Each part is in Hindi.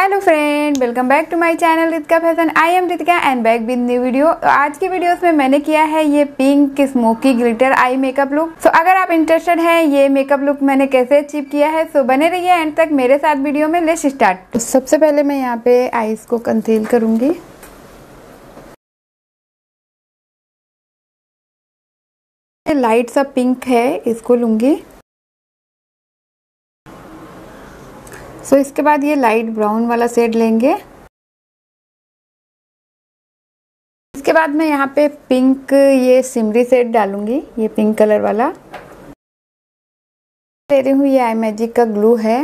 Hello friend, welcome back to my channel Ritika fashion. I am Ritika and back with new video. आज की वीडियोस में मैंने किया है ये pink smoky glitter eye makeup look. So अगर आप इंटरेस्टेड हैं ये मेकअप लुक मैंने कैसे अचीव किया है, सो बने रहिए एंड तक मेरे साथ वीडियो में। Let's start. सबसे पहले मैं यहाँ पे आईज को कंसील करूंगी। लाइट सा पिंक है, इसको लूंगी। सो इसके बाद ये लाइट ब्राउन वाला शेड लेंगे। इसके बाद मैं यहाँ पे पिंक ये सिमरी शेड डालूंगी, ये पिंक कलर वाला ले रही हूँ। ये आई मैजिक का ग्लू है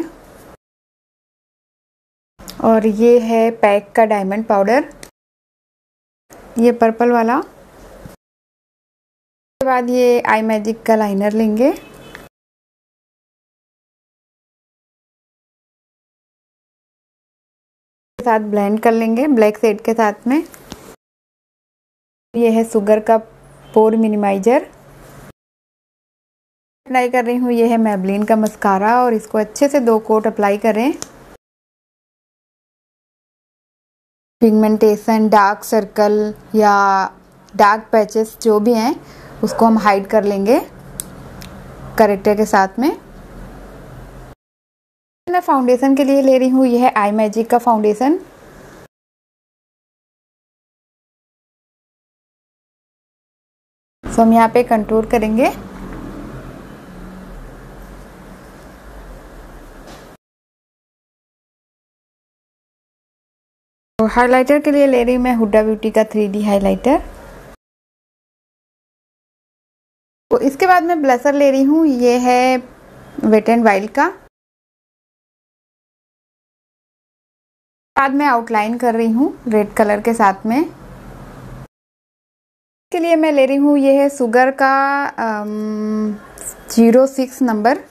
और ये है पैक का डायमंड पाउडर, ये पर्पल वाला। इसके बाद ये आई मैजिक का लाइनर लेंगे। साथ ब्लेंड कर लेंगे ब्लैक शेड के साथ में। ये है शुगर का पोर मिनिमाइजर। अप्लाई कर रही हूँ, ये है मैबलिन का मस्कारा और इसको अच्छे से 2 कोट अप्लाई करें। पिगमेंटेशन, डार्क सर्कल या डार्क पैचेस जो भी हैं उसको हम हाइड कर लेंगे करेक्टर के साथ में। मैं फाउंडेशन के लिए ले रही हूँ, यह है आई मैजिक का फाउंडेशन। तो हम यहाँ पे कंटूर करेंगे। तो हाइलाइटर के लिए ले रही हूँ मैं हुडा ब्यूटी का 3D हाइलाइटर। तो इसके बाद मैं ब्लशर ले रही हूँ, ये है वेट एंड वाइल्ड का। बाद में आउटलाइन कर रही हूँ रेड कलर के साथ में। इसके लिए मैं ले रही हूँ, ये है शुगर का 06 नंबर।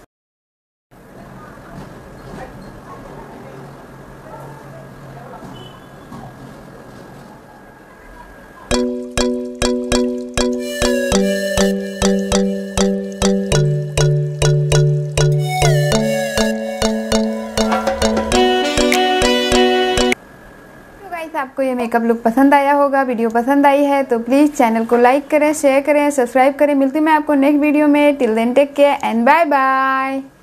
आपको ये मेकअप लुक पसंद आया होगा। वीडियो पसंद आई है तो प्लीज़ चैनल को लाइक करें, शेयर करें, सब्सक्राइब करें। मिलती मैं आपको नेक्स्ट वीडियो में। Till then take care and bye bye.